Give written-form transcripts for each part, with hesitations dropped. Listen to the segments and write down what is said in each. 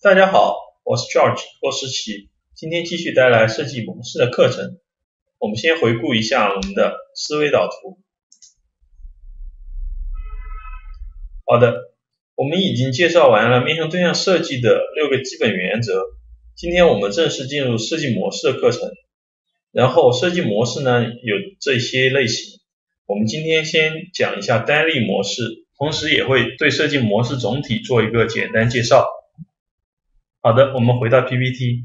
大家好，我是 George 霍士奇，今天继续带来设计模式的课程。我们先回顾一下我们的思维导图。好的，我们已经介绍完了面向对象设计的6个基本原则。今天我们正式进入设计模式的课程。然后设计模式呢有这些类型，我们今天先讲一下单例模式，同时也会对设计模式总体做一个简单介绍。好的，我们回到 PPT。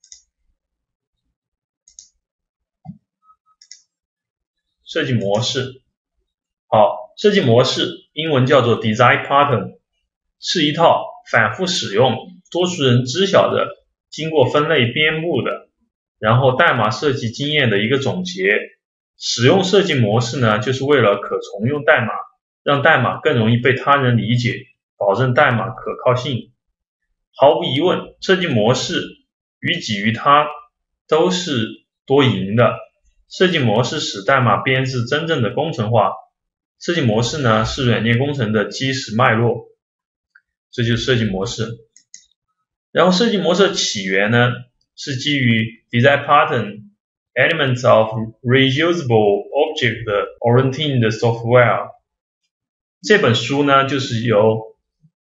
设计模式，好，设计模式英文叫做 Design Pattern， 是一套反复使用、多数人知晓的、经过分类编布的，然后代码设计经验的一个总结。使用设计模式呢，就是为了可重用代码，让代码更容易被他人理解，保证代码可靠性。毫无疑问，设计模式于己于他都是多赢的。设计模式使代码编制真正的工程化。设计模式呢，是软件工程的基石脉络。这就是设计模式。然后设计模式的起源呢，是基于 Design Pattern Elements of Reusable Object Oriented Software。这本书呢，就是由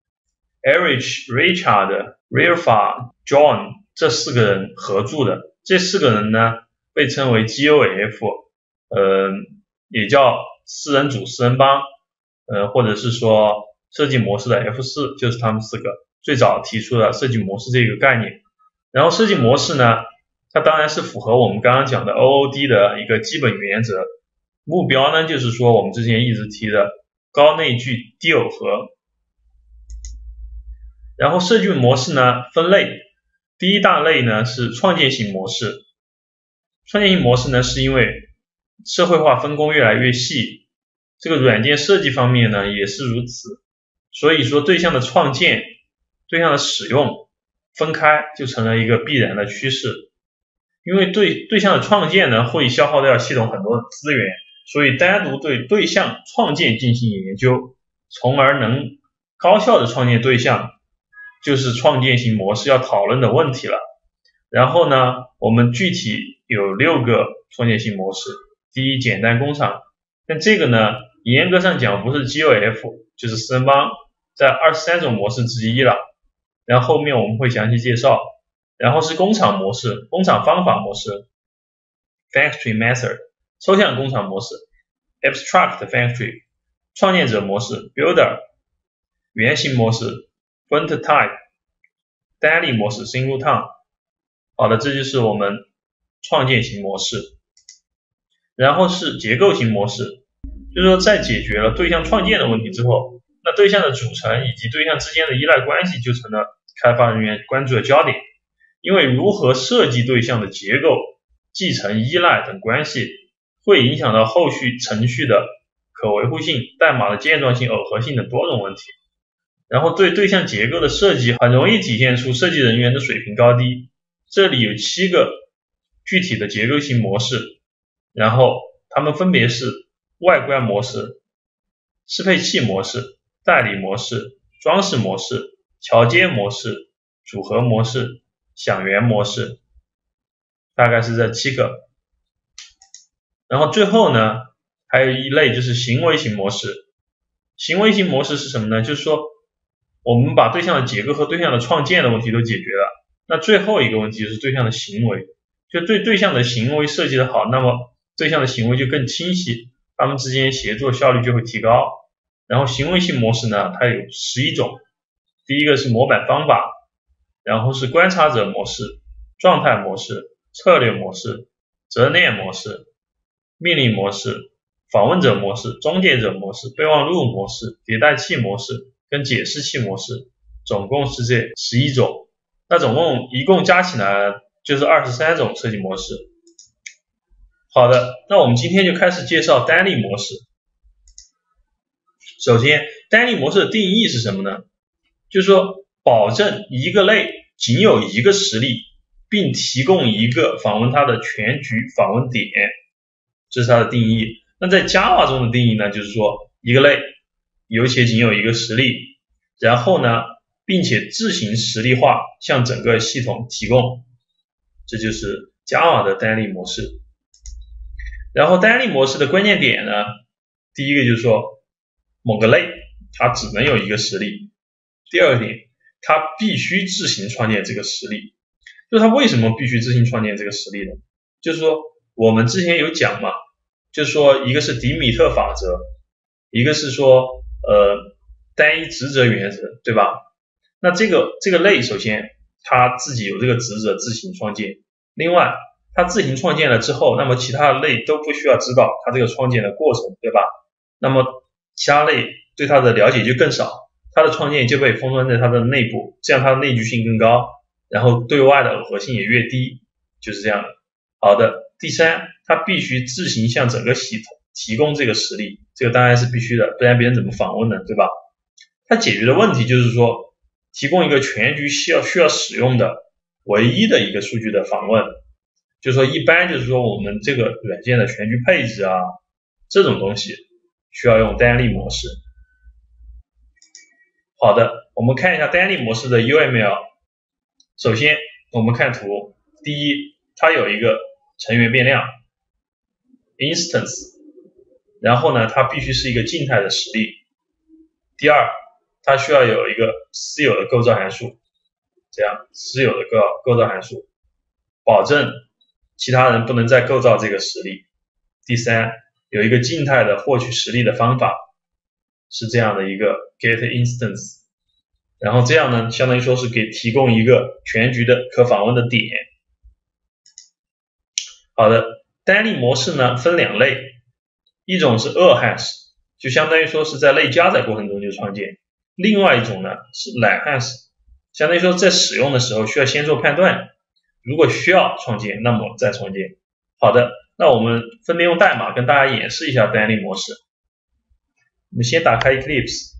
Erich、Richard、Rafa、John 这4个人合著的。这4个人呢，被称为 GOF， 也叫4人组、4人帮，或者是说设计模式的 F4， 就是他们4个最早提出了设计模式这个概念。然后设计模式呢，它当然是符合我们刚刚讲的 OOD 的一个基本原则。目标呢，就是说我们之前一直提的高内聚低耦合。然后设计模式呢分类，第一大类呢是创建型模式。创建型模式呢，是因为社会化分工越来越细，这个软件设计方面呢也是如此，所以说对象的创建、对象的使用分开就成了一个必然的趋势。因为对象的创建呢会消耗掉系统很多的资源，所以单独对对象创建进行研究，从而能高效的创建对象，就是创建型模式要讨论的问题了。然后呢，我们具体有6个创建型模式。第一，简单工厂，但这个呢严格上讲不是 GOF 就是4人帮，在23种模式之一了，然后后面我们会详细介绍。然后是工厂模式，工厂方法模式 Factory Method， 抽象工厂模式 Abstract Factory， 创建者模式 Builder， 原型模式 Prototype， 单例模式 Singleton。 好的，这就是我们创建型模式。然后是结构型模式，就是说在解决了对象创建的问题之后，那对象的组成以及对象之间的依赖关系就成了开发人员关注的焦点。因为如何设计对象的结构、继承、依赖等关系，会影响到后续程序的可维护性、代码的健壮性、耦合性等多种问题。然后对对象结构的设计很容易体现出设计人员的水平高低。这里有7个具体的结构型模式，然后它们分别是外观模式、适配器模式、代理模式、装饰模式、桥接模式、组合模式、响源模式，大概是这7个。然后最后呢，还有一类就是行为型模式。行为型模式是什么呢？就是说我们把对象的结构和对象的创建的问题都解决了，那最后一个问题就是对象的行为，就对象的行为设计的好，那么对象的行为就更清晰，他们之间协作效率就会提高。然后行为型模式呢，它有11种。第一个是模板方法，然后是观察者模式、状态模式、策略模式、责任链模式、命令模式、访问者模式、中介者模式、备忘录模式、迭代器模式跟解释器模式，总共是这11种。那一共加起来就是23种设计模式。好的，那我们今天就开始介绍单例模式。首先，单例模式的定义是什么呢？就是说保证一个类仅有一个实例，并提供一个访问它的全局访问点，这是它的定义。那在 Java 中的定义呢，就是说一个类有且仅有一个实例，然后呢并且自行实例化向整个系统提供，这就是 Java 的单例模式。然后单例模式的关键点呢，第一个就是说某个类它只能有一个实例，第二个点它必须自行创建这个实例。就是它为什么必须自行创建这个实例呢？就是说我们之前有讲嘛，就是说一个是迪米特法则，一个是说单一职责原则，对吧？那这个类首先它自己有这个职责自行创建，另外它自行创建了之后，那么其他的类都不需要知道它这个创建的过程，对吧？那么其他类对它的了解就更少，它的创建就被封装在它的内部，这样它的内聚性更高，然后对外的耦合性也越低，就是这样的。好的，第三，它必须自行向整个系统提供这个实例，这个当然是必须的，不然别人怎么访问呢，对吧？它解决的问题就是说提供一个全局需要使用的唯一的一个数据的访问，就是说一般就是说我们这个软件的全局配置啊这种东西需要用单例模式。好的，我们看一下单例模式的 UML。首先我们看图，第一，它有一个成员变量 instance， 然后呢它必须是一个静态的实例。第二，它需要有一个私有的构造函数，这样私有的构造函数，保证其他人不能再构造这个实例。第三，有一个静态的获取实例的方法，是这样的一个 get instance， 然后这样呢相当于说是给提供一个全局的可访问的点。好的，单例模式呢分两类，一种是 2hash， 就相当于说是在类加载过程中就创建，另外一种呢是 line-hash， 相当于说在使用的时候需要先做判断，如果需要创建那么再创建。好的，那我们分别用代码跟大家演示一下单例模式。我们先打开 Eclipse，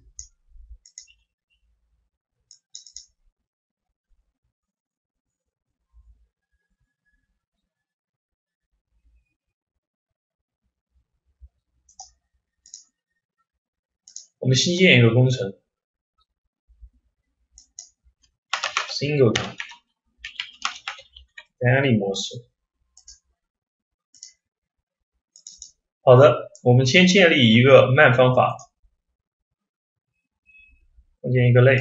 我们新建一个工程 Singleton 单例模式。好的，我们先建立一个man方法，创建一个类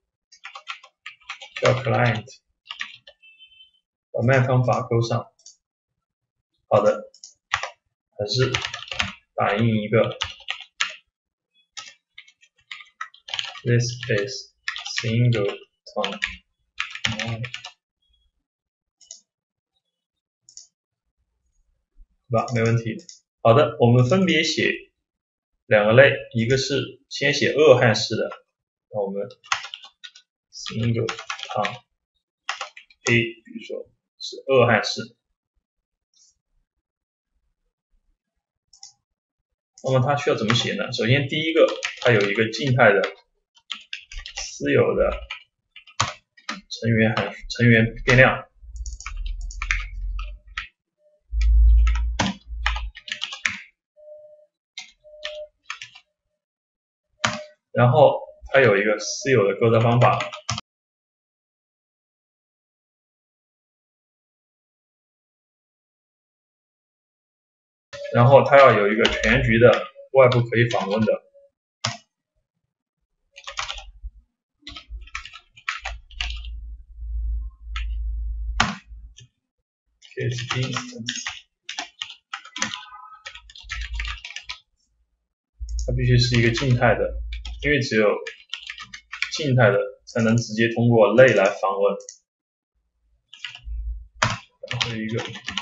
叫 client， 把man方法勾上。好的，还是打印一个 this is singleton， 对吧？没问题。好的，我们分别写两个类，一个是先写2hash的，那我们 singleton A， 比如说是2hash，那么它需要怎么写呢？首先第一个，它有一个静态的私有的成员变量，然后它有一个私有的构造方法，然后它要有一个全局的外部可以访问的get instance， 它必须是一个静态的，因为只有静态的才能直接通过类来访问。然后一个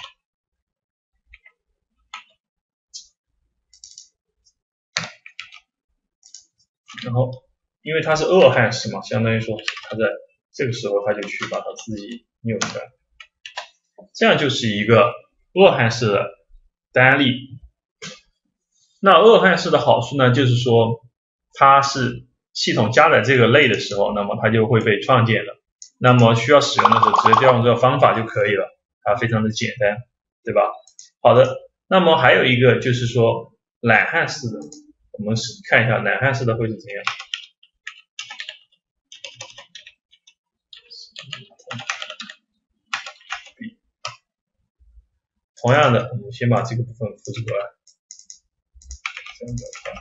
然后因为它是2hash嘛，相当于说它在这个时候它就去把它自己扭出来，这样就是一个2hash的单例。那2hash的好处呢，就是说它是系统加载这个类的时候，那么它就会被创建了，那么需要使用的时候直接调用这个方法就可以了，它非常的简单，对吧？好的，那么还有一个就是说line-hash的，我们看一下line-hash的会是怎样。 同样的，我们先把这个部分复制过来，这样的话。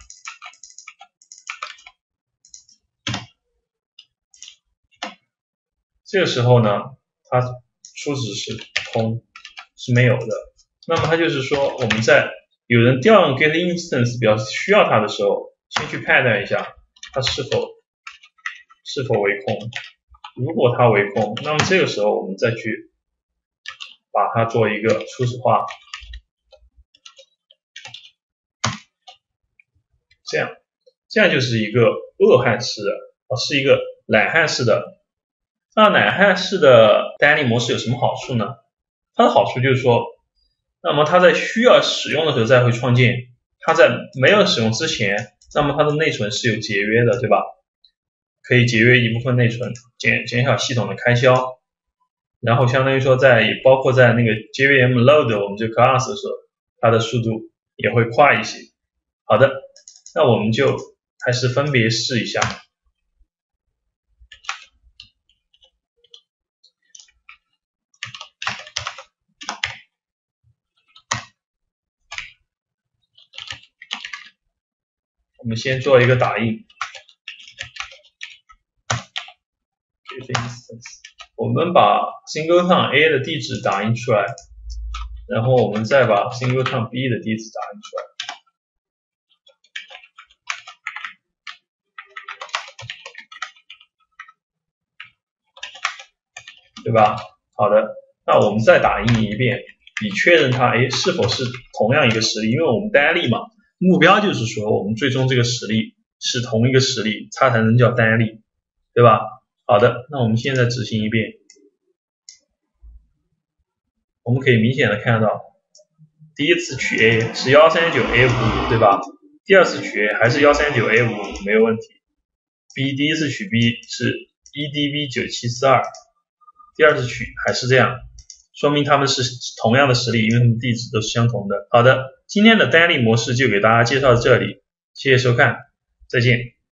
这个时候呢，它初值是空，是没有的。那么它就是说，我们在有人调用 get instance 表示需要它的时候，先去判断一下它是否为空。如果它为空，那么这个时候我们再去把它做一个初始化，这样就是一个恶汉式的，是一个懒汉式的。那懒汉式的单例模式有什么好处呢？它的好处就是说，那么它在需要使用的时候再会创建，它在没有使用之前，那么它的内存是有节约的，对吧？可以节约一部分内存，减少系统的开销，然后相当于说包括在那个 JVM load 我们这个 class 的时候，它的速度也会快一些。好的，那我们就还是分别试一下。我们先做一个打印。我们把 singleton A 的地址打印出来，然后我们再把 singleton B 的地址打印出来，对吧？好的，那我们再打印一遍，以确认它是否是同样一个实例，因为我们单例嘛，目标就是说我们最终这个实例是同一个实例，它才能叫单例，对吧？好的，那我们现在执行一遍，我们可以明显的看到，第一次取 A 是 139A55， 对吧？第二次取 A 还是 139A55， 没有问题。B 第一次取 B 是 EDB9742， 第二次取还是这样，说明它们是同样的实例，因为它们地址都是相同的。好的，今天的单例模式就给大家介绍到这里，谢谢收看，再见。